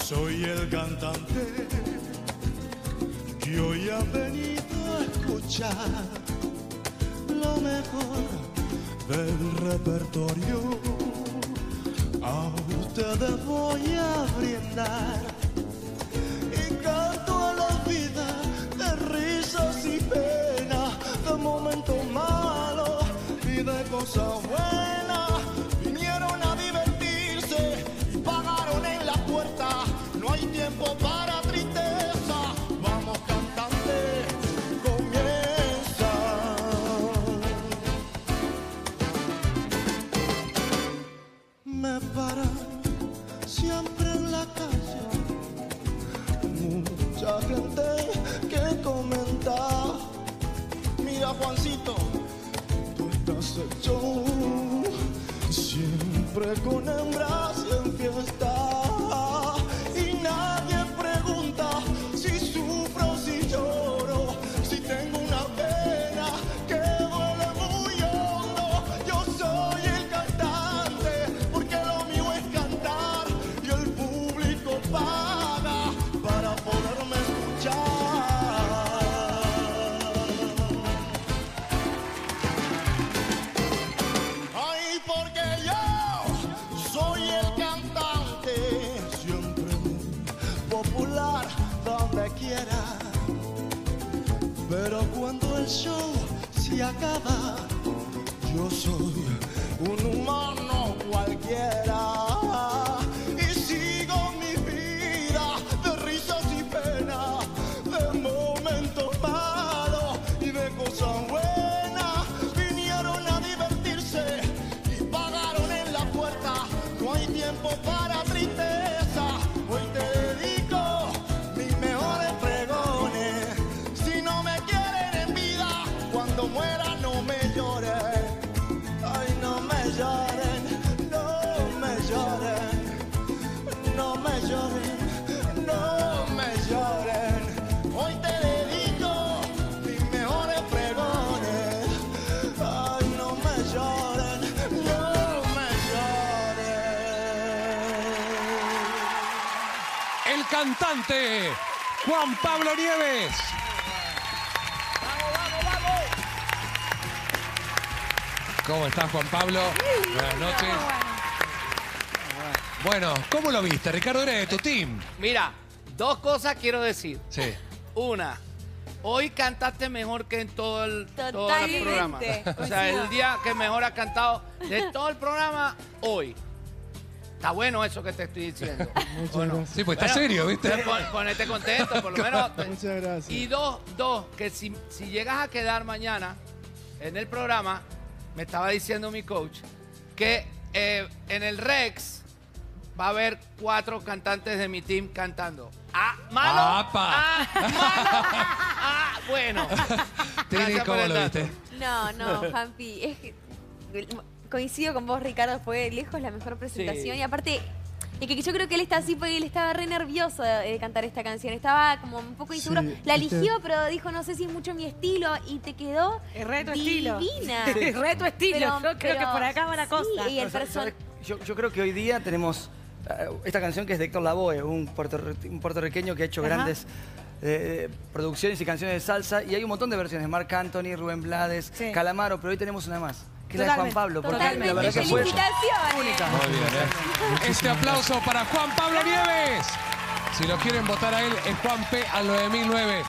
Soy el cantante que hoy ha venido a escuchar lo mejor del repertorio. A ustedes voy a brindar y canto a la vida de risas y penas, de momentos malos y de cosas buenas. Vinieron a divertirse y pagaron en la puerta. No hay tiempo para tristeza. Vamos, cantante, comienza. Me paran siempre en la calle mucha gente que comenta: mira, Juancito, tú estás hecho siempre con hembras y en fiesta. Y nadie pregunta si sufro o si lloro, si tengo una pena que duele muy hondo. Yo soy el cantante porque lo mío es cantar y el público paga para poderme escuchar. Ay, porque yo soy el cantante, siempre muy popular donde quiera. Pero cuando el show se acaba, yo soy un humano cualquiera. Y sigo mi vida de risas y penas, de momentos malos y de cosas buenas. Vinieron a divertirse y pagaron en la puerta. No hay tiempo para tristeza. Hoy te dedico mis mejores pregones. Si no me quieren en vida, cuando muera no me lloren. Ay, no me lloren, no me lloren, no me lloren, no me lloren. Hoy te dedico mis mejores pregones. Ay, no me lloren, no me lloren. El cantante Juan Pablo Nieves. ¿Cómo estás, Juan Pablo? Buenas noches. Bueno, ¿cómo lo viste? Ricardo era de tu team. Mira, dos cosas quiero decir. Sí. Una, hoy cantaste mejor que en todo el programa. Totalmente. O sea, el día que mejor has cantado de todo el programa, hoy. Está bueno eso que te estoy diciendo. Bueno, Sí, pues está serio, ¿viste? Ponete contento, por lo menos. Muchas gracias. Y dos, que si llegas a quedar mañana en el programa, me estaba diciendo mi coach, que en el Rex va a haber 4 cantantes de mi team cantando. Ah, malo. ¡Apa! Ah, malo. Ah, bueno. Trini, Gracias por ¿cómo el lo dato. viste? No, Juanpi, es que coincido con vos, Ricardo, fue lejos la mejor presentación. Sí. Y aparte, es que yo creo que él está así porque él estaba re nervioso de cantar esta canción. Estaba como un poco inseguro. Sí, La eligió, pero dijo, no sé si es mucho mi estilo. Y te quedó Es re tu divina. estilo. Es re tu estilo. Yo creo que por acá va la cosa. Sí, y el ¿Sabes? person... Yo creo que hoy día tenemos esta canción que es de Héctor Lavoe, un puertorriqueño que ha hecho grandes producciones y canciones de salsa. Y hay un montón de versiones. Marc Anthony, Rubén Blades, Sí. Calamaro, pero hoy tenemos una más, que es la de Juan Totalmente, Pablo. Porque Totalmente. la verdad que fue Felicitaciones. única. Muy bien, ¿eh? Este aplauso para Juan Pablo Nieves. Si lo quieren votar a él, es Juan P. al 9009.